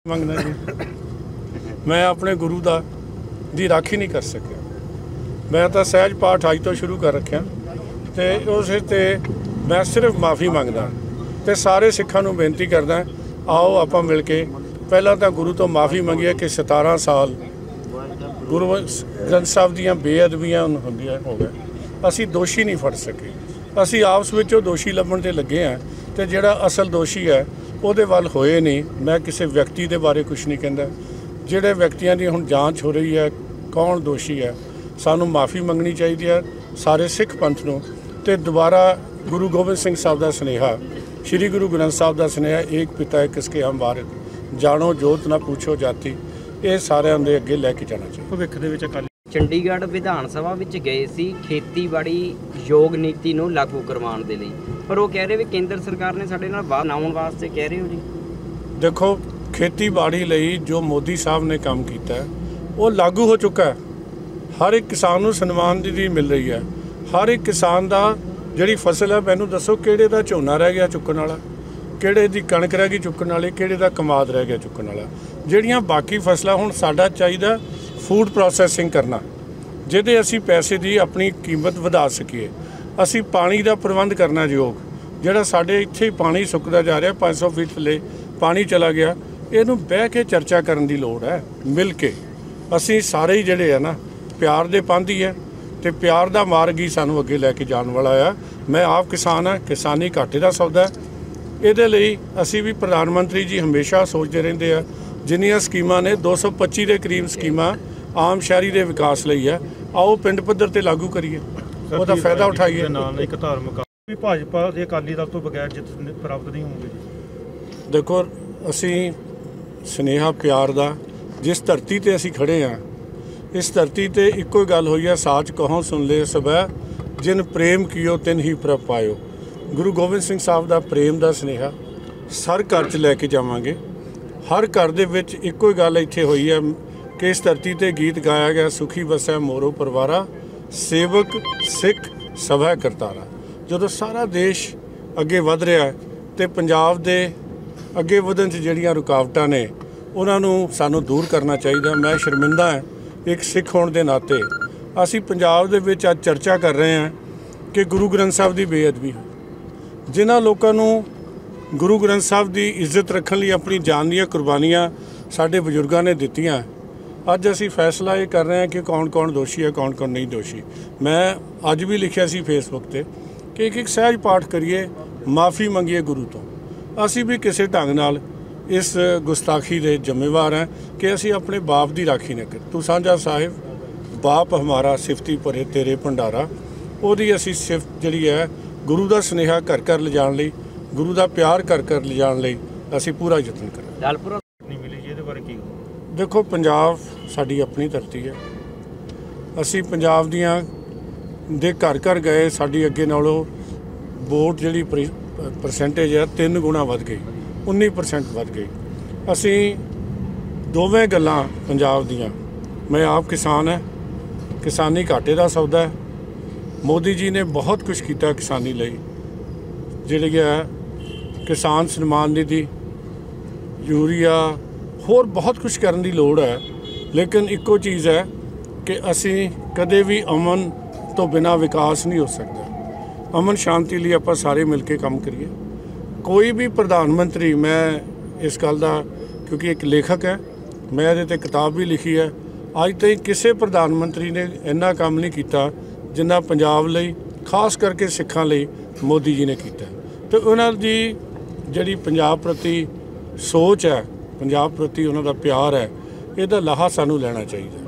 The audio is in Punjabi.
ਮੰਗਣਾ ਜੀ मैं अपने गुरु दी राखी नहीं कर सकिया। मैं तो सहज पाठ अज तो शुरू कर रखा तो उस मैं सिर्फ माफ़ी मंगदा तो सारे सिखां नूं बेनती करदा आओ आपां मिल के पहला तो गुरु तो माफ़ी मंगीए कि 17 साल गुरु ग्रंथ साहब दीयां बेअदबियां होंदियां हो गए, असी दोषी नहीं फड़ सके। असी आपस विचों दोषी लभण ते लगे हैं तो जिहड़ा असल दोषी है उहदे वल होए नहीं। मैं किसी व्यक्ति के बारे कुछ नहीं कहता। ਜਿਹੜੇ ਵਿਅਕਤੀਆਂ ਦੀ ਹੁਣ ਜਾਂਚ ਹੋ ਰਹੀ ਹੈ ਕੌਣ ਦੋਸ਼ੀ ਹੈ, ਸਾਨੂੰ ਮਾफ़ी ਮੰਗਣੀ ਚਾਹੀਦੀ ਹੈ ਸਾਰੇ ਸਿੱਖ ਪੰਥ ਨੂੰ। ਤੇ ਦੁਬਾਰਾ ਗੁਰੂ ਗੋਬਿੰਦ ਸਿੰਘ ਸਾਹਿਬ ਦਾ ਸੁਨੇਹਾ, ਸ਼੍ਰੀ ਗੁਰੂ ਗ੍ਰੰਥ ਸਾਹਿਬ ਦਾ ਸੁਨੇਹਾ, ਏਕ ਪਿਤਾ ਕਿਸਕੇ ਹਮ ਵਾਰਿਸ, ਜਾਣੋ ਜੋਤ ਨਾ ਪੁੱਛੋ ਜਾਤੀ, ਇਹ ਸਾਰਿਆਂ ਦੇ ਅੱਗੇ ਲੈ ਕੇ ਜਾਣਾ ਚਾਹੀਦਾ। ਭਵਿੱਖ ਦੇ ਵਿੱਚ ਅਕਾਲੀ ਚੰਡੀਗੜ੍ਹ ਵਿਧਾਨ ਸਭਾ ਵਿੱਚ ਗਏ ਸੀ ਖੇਤੀਬਾੜੀ ਯੋਗ ਨੀਤੀ ਨੂੰ ਲਾਗੂ ਕਰਵਾਉਣ ਦੇ ਲਈ, ਪਰ ਉਹ ਕਹਿ ਰਹੇ ਵੀ ਕੇਂਦਰ ਸਰਕਾਰ ਨੇ ਸਾਡੇ ਨਾਲ ਵਾਅਦਾ ਬਣਾਉਣ ਵਾਸਤੇ ਕਹਿ ਰਹੇ ਹੋ ਜੀ। देखो खेतीबाड़ी लई जो मोदी साहब ने काम किया वो लागू हो चुका है। हर एक किसान को सन्मान निधि मिल रही है। हर एक किसान का जिहड़ी फसल है, मैनूं दसो किहड़े दा झोना रह गया चुकण वाला, किहड़े दी कणक रह गई चुकण वाली, किहड़े दा कमाद रह गया चुकण वाला। जिहड़ियां बाकी फसलां हुण साडा चाहीदा फूड प्रोसैसिंग करना, जिहदे असीं पैसे की अपनी कीमत वधा सकीए। असीं पानी का प्रबंध करना योग, जिहड़ा साडे इत्थे पानी सुकदा जा रहा 500 फीट थल्ले पानी चला गया, ਇਹਨੂੰ ਬਹਿ ਕੇ ਚਰਚਾ ਕਰਨ ਦੀ ਲੋੜ ਹੈ। ਮਿਲ ਕੇ ਅਸੀਂ ਸਾਰੇ ਹੀ ਜਿਹੜੇ ਆ ਨਾ ਪਿਆਰ ਦੇ ਪੰਧ ਹੀ ਹੈ ਤੇ ਪਿਆਰ ਦਾ ਮਾਰਗ ਹੀ ਸਾਨੂੰ ਅੱਗੇ ਲੈ ਕੇ ਜਾਣ ਵਾਲਾ ਆ। ਮੈਂ ਆਪ ਕਿਸਾਨ ਹਾਂ, ਕਿਸਾਨੀ ਘਾਟੇ ਦਾ ਸੌਦਾ ਹੈ। ਇਹਦੇ ਲਈ ਅਸੀਂ ਵੀ ਪ੍ਰਧਾਨ ਮੰਤਰੀ ਜੀ ਹਮੇਸ਼ਾ ਸੋਚਦੇ ਰਹਿੰਦੇ ਆ ਜਿੰਨੀਆਂ ਸਕੀਮਾਂ ਨੇ 225 ਦੇ ਕਰੀਬ ਸਕੀਮਾਂ ਆਮ ਸ਼ਹਿਰੀ ਦੇ ਵਿਕਾਸ ਲਈ ਹੈ, ਆਓ ਪਿੰਡ ਪੱਧਰ ਤੇ ਲਾਗੂ ਕਰੀਏ, ਉਹਦਾ ਫਾਇਦਾ ਉਠਾਈਏ। ਨਾਲ ਇੱਕ ਧਾਰਮਿਕ ਵੀ ਭਾਜਪਾ ਦੇ ਅਕਾਲੀ ਦਲ ਤੋਂ ਬਗੈਰ ਜਿੱਤ ਪ੍ਰਾਪਤ ਨਹੀਂ ਹੋਊਗੀ ਜੀ। ਦੇਖੋ ਅਸੀਂ ਸੁਨੇਹਾ ਪਿਆਰ ਦਾ, ਜਿਸ ਧਰਤੀ ਤੇ ਅਸੀਂ ਖੜੇ ਹਾਂ ਇਸ ਧਰਤੀ ਤੇ ਇੱਕੋ ਹੀ ਗੱਲ ਹੋਈ ਹੈ, ਸਾਚ ਕਹੋ ਸੁਣ ਲੈ ਸਭੈ, ਜਿਨ ਪ੍ਰੇਮ ਕੀਓ ਤਿਨ ਹੀ ਪ੍ਰਭ ਪਾਇਓ। ਗੁਰੂ ਗੋਬਿੰਦ ਸਿੰਘ ਸਾਹਿਬ ਦਾ ਪ੍ਰੇਮ ਦਾ ਸੁਨੇਹਾ ਹਰ ਘਰ 'ਚ ਲੈ ਕੇ ਜਾਵਾਂਗੇ। ਹਰ ਘਰ ਦੇ ਵਿੱਚ ਇੱਕੋ ਹੀ ਗੱਲ ਇੱਥੇ ਹੋਈ ਹੈ ਕਿ ਇਸ ਧਰਤੀ ਤੇ ਗੀਤ ਗਾਇਆ ਗਿਆ, ਸੁਖੀ ਵਸੈ ਮੋਰੋ ਪਰਿਵਾਰਾ, ਸੇਵਕ ਸਿੱਖ ਸਭੈ ਕਰਤਾਰਾ। ਜਦੋਂ ਸਾਰਾ ਦੇਸ਼ ਅੱਗੇ ਵਧ ਰਿਹਾ ਤੇ ਪੰਜਾਬ ਦੇ ਅੱਗੇ ਵਧਣ 'ਚ ਜਿਹੜੀਆਂ ਰੁਕਾਵਟਾਂ ਨੇ ਉਹਨਾਂ ਨੂੰ ਸਾਨੂੰ ਦੂਰ ਕਰਨਾ ਚਾਹੀਦਾ। ਮੈਂ ਸ਼ਰਮਿੰਦਾ ਹਾਂ ਇੱਕ ਸਿੱਖ ਹੋਣ ਦੇ ਨਾਤੇ ਅਸੀਂ ਪੰਜਾਬ ਦੇ ਵਿੱਚ ਅੱਜ ਚਰਚਾ ਕਰ ਰਹੇ ਹਾਂ ਕਿ ਗੁਰੂ ਗ੍ਰੰਥ ਸਾਹਿਬ ਦੀ ਬੇਅਦਬੀ, ਜਿਨ੍ਹਾਂ ਲੋਕਾਂ ਨੂੰ ਗੁਰੂ ਗ੍ਰੰਥ ਸਾਹਿਬ ਦੀ ਇੱਜ਼ਤ ਰੱਖਣ ਲਈ ਆਪਣੀ ਜਾਨ ਦੀਆਂ ਕੁਰਬਾਨੀਆਂ ਸਾਡੇ ਬਜ਼ੁਰਗਾਂ ਨੇ ਦਿੱਤੀਆਂ, ਅੱਜ ਅਸੀਂ ਫੈਸਲਾ ਇਹ ਕਰ ਰਹੇ ਹਾਂ ਕਿ ਕੌਣ ਕੌਣ ਦੋਸ਼ੀ ਹੈ ਕੌਣ ਕੌਣ ਨਹੀਂ ਦੋਸ਼ੀ। ਮੈਂ ਅੱਜ ਵੀ ਲਿਖਿਆ ਸੀ ਫੇਸਬੁੱਕ ਤੇ ਕਿ ਇੱਕ ਸਹਿਜ ਪਾਠ ਕਰੀਏ, ਮਾफ़ी ਮੰਗੀਏ ਗੁਰੂ ਤੋਂ। ਅਸੀਂ ਵੀ ਕਿਸੇ ਢੰਗ ਨਾਲ ਇਸ ਗੁਸਤਾਖੀ ਦੇ ਜ਼ਿੰਮੇਵਾਰ ਹਾਂ ਕਿ ਅਸੀਂ ਆਪਣੇ ਬਾਪ ਦੀ ਰਾਖੀ ਨਾ ਕਰੀਏ। ਤੂੰ ਸਾਂਝਾ ਸਾਹਿਬ ਬਾਪ ਹਮਾਰਾ ਸਿਫਤੀ ਭਰੇ ਤੇਰੇ ਭੰਡਾਰਾ, ਉਹਦੀ ਅਸੀਂ ਸਿਫਤ ਜਿਹੜੀ ਹੈ ਗੁਰੂ ਦਾ ਸੁਨੇਹਾ ਘਰ ਘਰ ਲਿਜਾਣ ਲਈ, ਗੁਰੂ ਦਾ ਪਿਆਰ ਘਰ ਘਰ ਲਿਜਾਣ ਲਈ ਅਸੀਂ ਪੂਰਾ ਯਤਨ ਕਰਾਂਗੇ। ਦਲਪੁਰਾ ਨਹੀਂ ਮਿਲੀ ਜੀ, ਇਹਦੇ ਬਾਰੇ ਕੀ? ਦੇਖੋ ਪੰਜਾਬ ਸਾਡੀ ਆਪਣੀ ਧਰਤੀ ਹੈ। ਅਸੀਂ ਪੰਜਾਬ ਦੀਆਂ ਦੇ ਘਰ ਘਰ ਗਏ, ਸਾਡੀ ਅੱਗੇ ਨਾਲੋਂ ਵੋਟ ਜਿਹੜੀ परसेंटेज है 3 गुणा वध गई, 19% वध गई। असी दोवें गल्लां पंजाब दियां, मैं आप किसान है, किसानी घाटे का सौदा है। मोदी जी ने बहुत कुछ किया किसानी लई, जिहड़ी है किसान सन्मान निधि, यूरिया, होर बहुत कुछ करने की लोड़ है। लेकिन इक्को चीज़ है कि असी कदे भी अमन तो बिना विकास नहीं हो सकता। अमन शांति लिए आप सारे मिल के काम करिए। कोई भी प्रधानमंत्री, मैं इस गल का क्योंकि एक लेखक है, मैं ये किताब भी लिखी है, अज तक किसी प्रधानमंत्री ने इन्ना काम नहीं किया जिन्ना पंजाब लई, खास करके सिखां लई मोदी जी ने किया। तो उन्होंने जी पंजाब प्रति सोच है, पंजाब प्रति उन्होंने प्यार है, इसदा लाहा सानू लेना चाहिए।